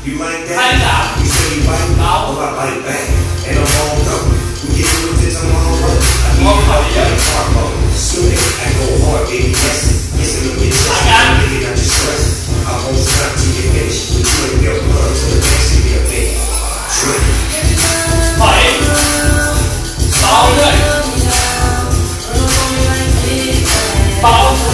You like that? You say you like me? Well, I like back. And I'm on go. We get through this tomorrow. I need you out there in hard mode. Soon as I go hard, baby, yes. Yes, it'll get stressed. Baby, not just stress. I won't stop till you finish. We drink your blood to the next to your thing. Drink. Bảy, sáu rồi. Sáu.